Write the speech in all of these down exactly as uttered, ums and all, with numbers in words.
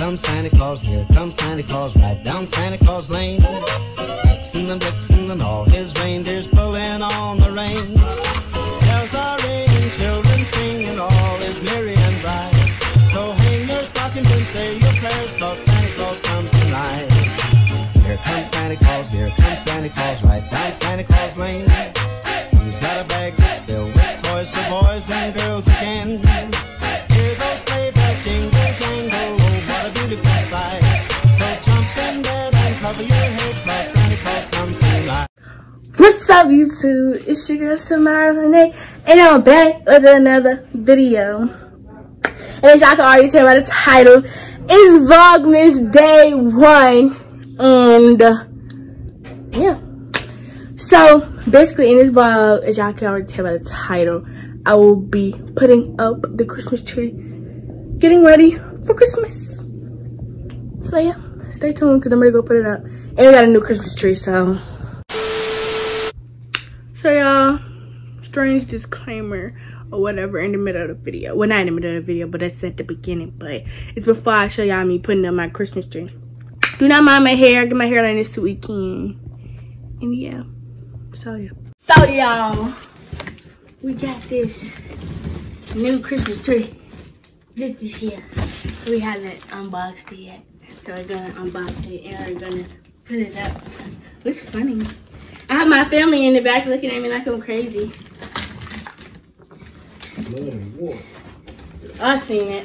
comes Santa Claus, here comes Santa Claus, right down Santa Claus Lane. Vixen and Blitzen and all his reindeers pulling on the reins. Bells are ringing, children singing, all is merry and bright. So hang your stockings and say your prayers, 'cause Santa Claus comes tonight. Here comes Santa Claus, here comes Santa Claus, right down Santa Claus Lane. He's got a bag that's filled with toys for boys and girls again. Hear those sleigh bells jingle, jangle, oh, what a beautiful sight. So jump in bed and cover your head, 'cause Santa Claus comes tonight. What's up, YouTube? It's your girl Samara Renee, and I'm back with another video. And as y'all can already tell by the title, it's Vlogmas Day One, and uh, yeah. So basically, in this vlog, as y'all can already tell by the title, I will be putting up the Christmas tree, getting ready for Christmas. So yeah, stay tuned because I'm ready to go put it up. And we got a new Christmas tree, so. So y'all, strange disclaimer or whatever in the middle of the video. Well, not in the middle of the video, but that's at the beginning. But it's before I show y'all me putting up my Christmas tree. Do not mind my hair. I get my hair done this weekend. And yeah, so yeah. So y'all, we got this new Christmas tree just this year. We haven't unboxed it yet. So we're gonna unbox it and we're gonna put it up. It's funny. I have my family in the back looking at me like I'm crazy. I seen it.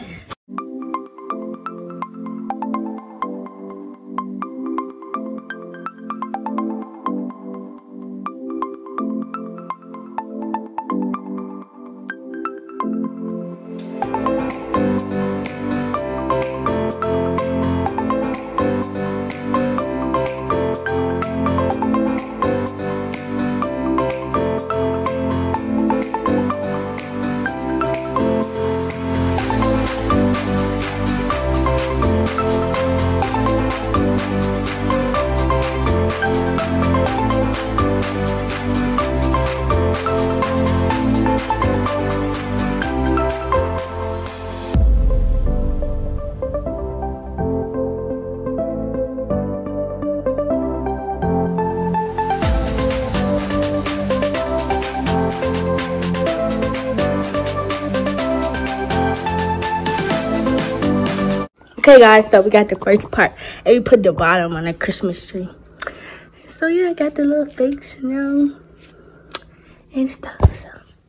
Okay guys, so we got the first part and we put the bottom on the Christmas tree. So yeah, I got the little fakes now and stuff. So.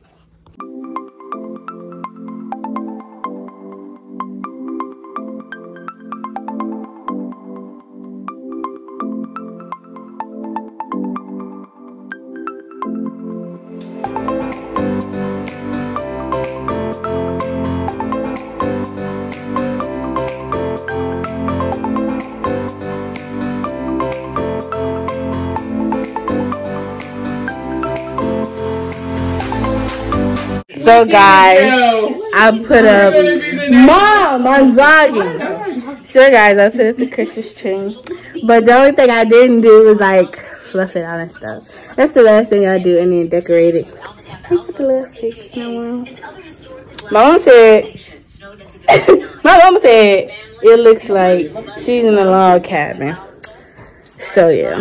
So guys, I put up, Mom, I'm vlogging. So guys, I put up the Christmas tree. But the only thing I didn't do was like fluff it out and stuff. That's the last thing I do, and then decorate it. I put the little fakes now. My mom said, my mom said it looks like she's in a log cabin. So yeah.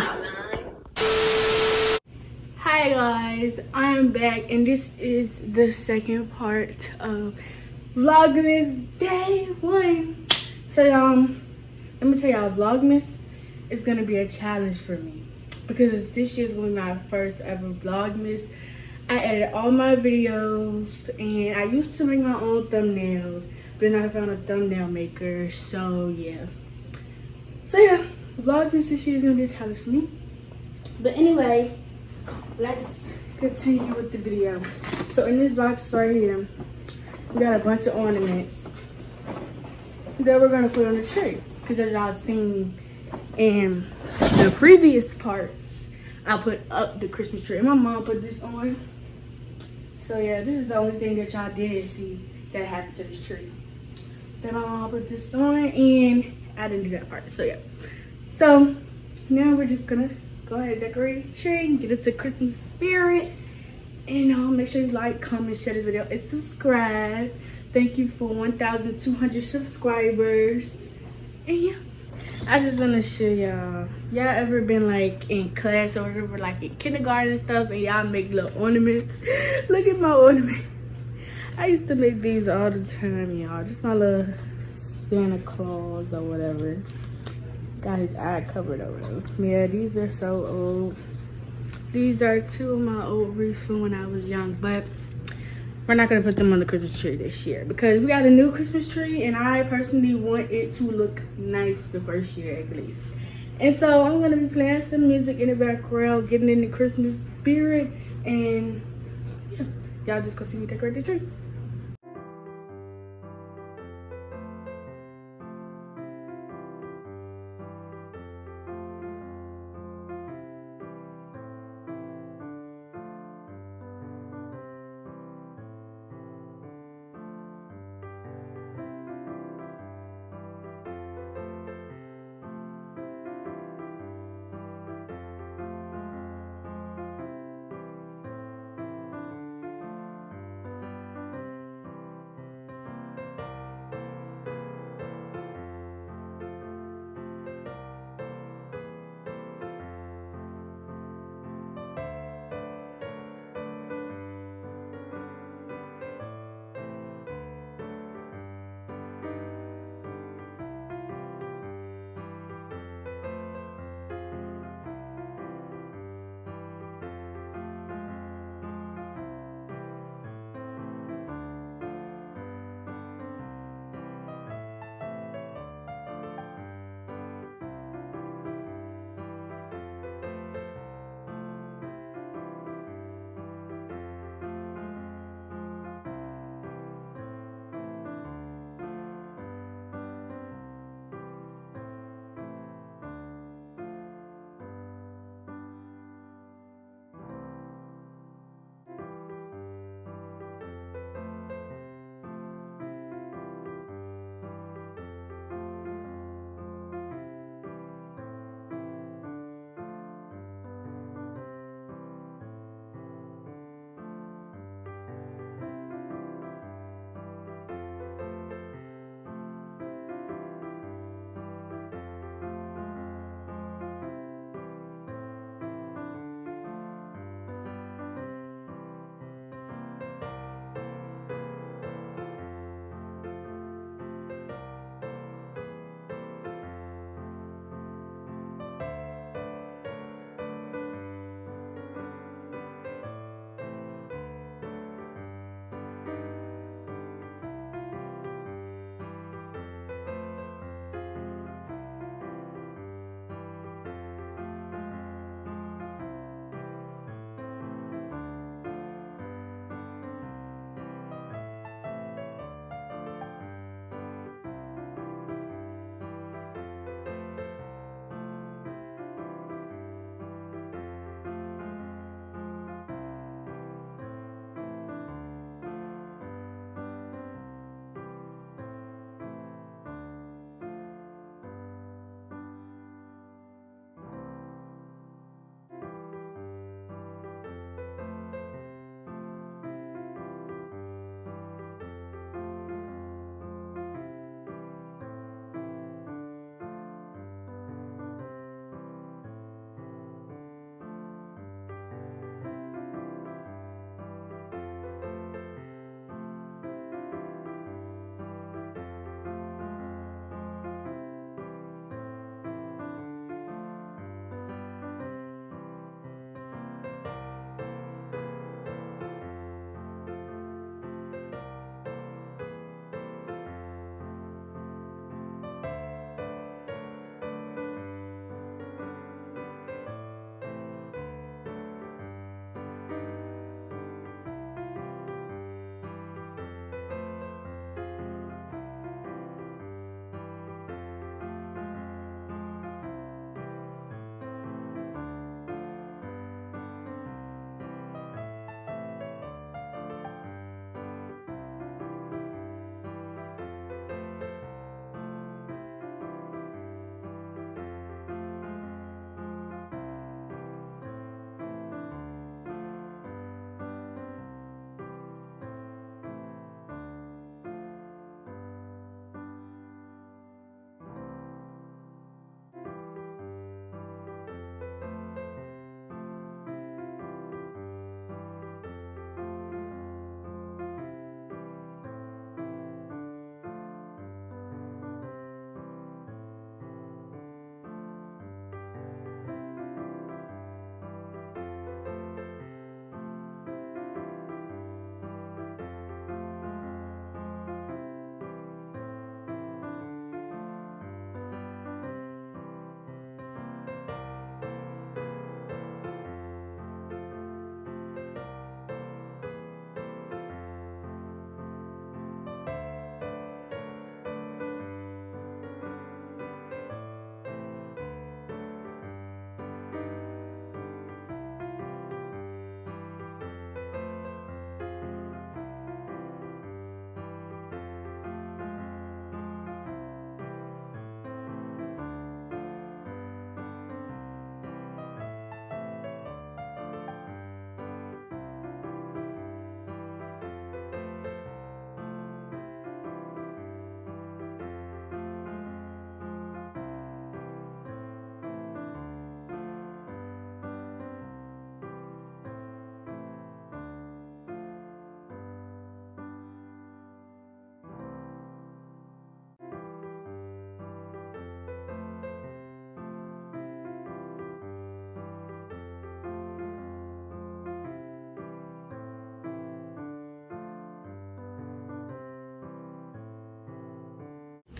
Hi guys, I am back and this is the second part of Vlogmas Day One. So um, let me tell y'all, Vlogmas is gonna be a challenge for me because this year's gonna be my first ever Vlogmas. I edit all my videos and I used to make my own thumbnails, but then I found a thumbnail maker, so yeah. So yeah, Vlogmas this year is gonna be a challenge for me. But anyway, let's continue with the video. So in this box right here, we got a bunch of ornaments that we're gonna put on the tree. Because as y'all seen in the previous parts, I put up the Christmas tree. And my mom put this on. So yeah, this is the only thing that y'all didn't see that happened to this tree. Then my mom put this on and I didn't do that part, so yeah. So now we're just gonna go ahead and decorate the tree and get it to Christmas spirit. And um, make sure you like, comment, share this video, and subscribe. Thank you for one thousand two hundred subscribers. And yeah, I just want to show y'all. Y'all ever been like in class or whatever, like in kindergarten and stuff, and y'all make little ornaments? Look at my ornament. I used to make these all the time, y'all. Just my little Santa Claus or whatever. Got his eye covered over though. Yeah, these are so old. These are two of my old wreaths from when I was young, but we're not gonna put them on the Christmas tree this year because we got a new Christmas tree and I personally want it to look nice the first year at least. And so I'm gonna be playing some music in the background, getting in the Christmas spirit, and yeah, y'all just go see me decorate the tree.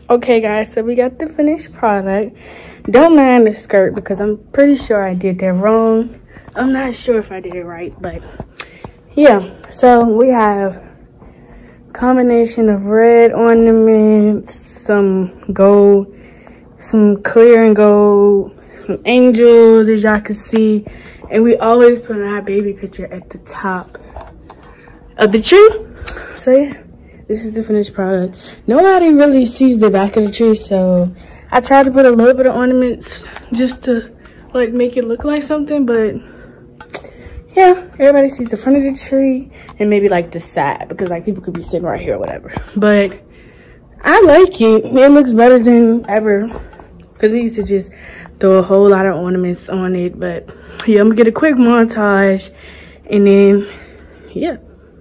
Okay guys, so we got the finished product. Don't mind the skirt because I'm pretty sure I did that wrong. I'm not sure if I did it right, but yeah. So we have combination of red ornaments, some gold, some clear and gold, some angels as y'all can see, and we always put our baby picture at the top of the tree. So yeah, this is the finished product. Nobody really sees the back of the tree, so I tried to put a little bit of ornaments just to like make it look like something, but yeah, everybody sees the front of the tree and maybe like the side because like people could be sitting right here or whatever. But I like it. It looks better than ever because we used to just throw a whole lot of ornaments on it. But yeah, I'm gonna get a quick montage and then yeah.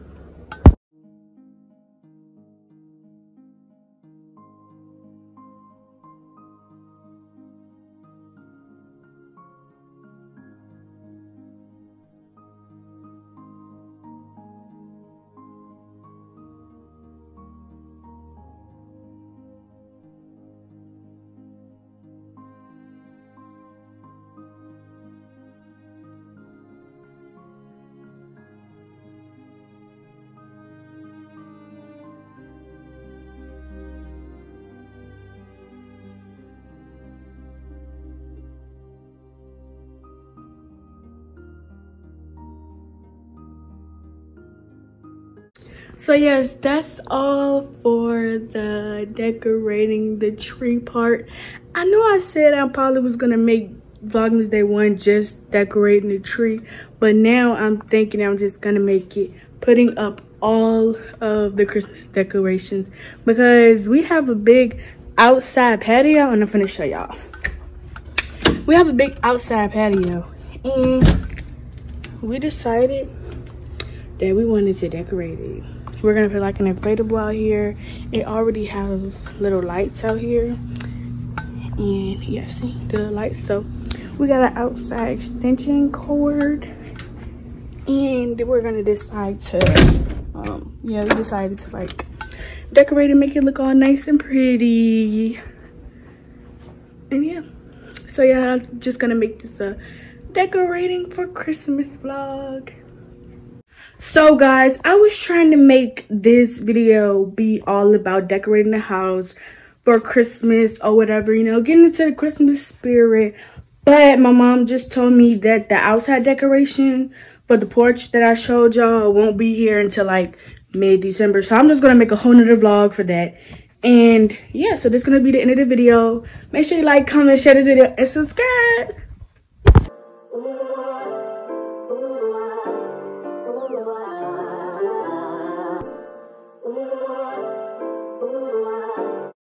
So yes, that's all for the decorating the tree part. I know I said I probably was gonna make Vlogmas Day one just decorating the tree, but now I'm thinking I'm just gonna make it putting up all of the Christmas decorations because we have a big outside patio, and I'm gonna show y'all. We have a big outside patio, and we decided that we wanted to decorate it. We're gonna put like an inflatable out here. It already has little lights out here, and yeah, see the lights. So we got an outside extension cord, and we're gonna decide to um yeah we decided to like decorate and make it look all nice and pretty. And yeah, so yeah, I'm just gonna make this a decorating for Christmas vlog. So guys, I was trying to make this video be all about decorating the house for Christmas or whatever, you know, getting into the Christmas spirit. But my mom just told me that the outside decoration for the porch that I showed y'all won't be here until like mid-December. So I'm just gonna make a whole nother vlog for that. And yeah, so this is gonna be the end of the video. Make sure you like, comment, share this video, and subscribe. Ooh, ooh, ooh, ooh, ooh.